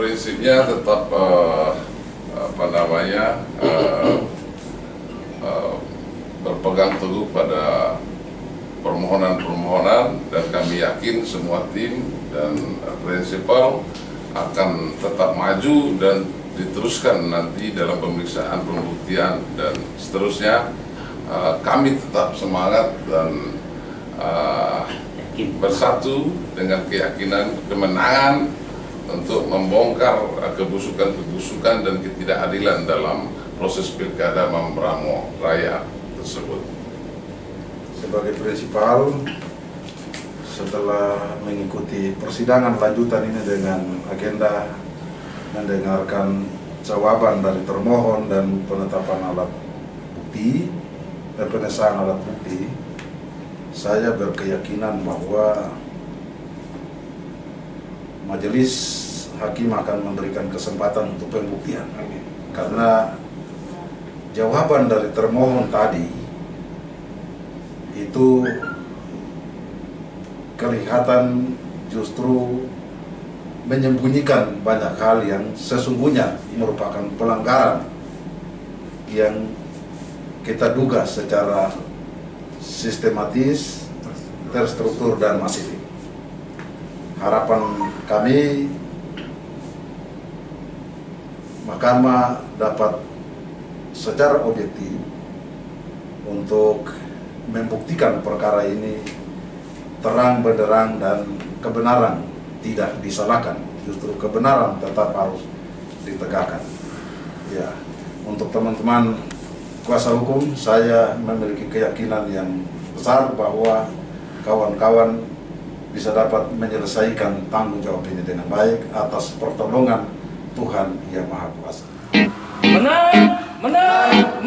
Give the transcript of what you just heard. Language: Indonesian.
prinsipnya tetap berpegang teguh pada permohonan-permohonan, dan kami yakin semua tim dan prinsipal akan tetap maju dan diteruskan nanti dalam pemeriksaan pembuktian dan seterusnya. Kami tetap semangat dan bersatu dengan keyakinan kemenangan untuk membongkar kebusukan-kebusukan dan ketidakadilan dalam proses pilkada Mamberamo Raya tersebut. Sebagai prinsipal, setelah mengikuti persidangan lanjutan ini dengan agenda mendengarkan jawaban dari termohon dan penetapan alat bukti dan pengesahan alat bukti, saya berkeyakinan bahwa majelis hakim akan memberikan kesempatan untuk pembuktian. Karena jawaban dari termohon tadi itu kelihatan justru menyembunyikan banyak hal yang sesungguhnya merupakan pelanggaran yang kita duga secara sistematis, terstruktur, dan masif. Harapan kami Mahkamah dapat secara objektif untuk membuktikan perkara ini terang benderang dan kebenaran tidak disalahkan, justru kebenaran tetap harus ditegakkan. Ya, untuk teman-teman kuasa hukum, saya memiliki keyakinan yang besar bahwa kawan-kawan bisa dapat menyelesaikan tanggung jawab ini dengan baik atas pertolongan Tuhan Yang Maha Kuasa. Menang, menang,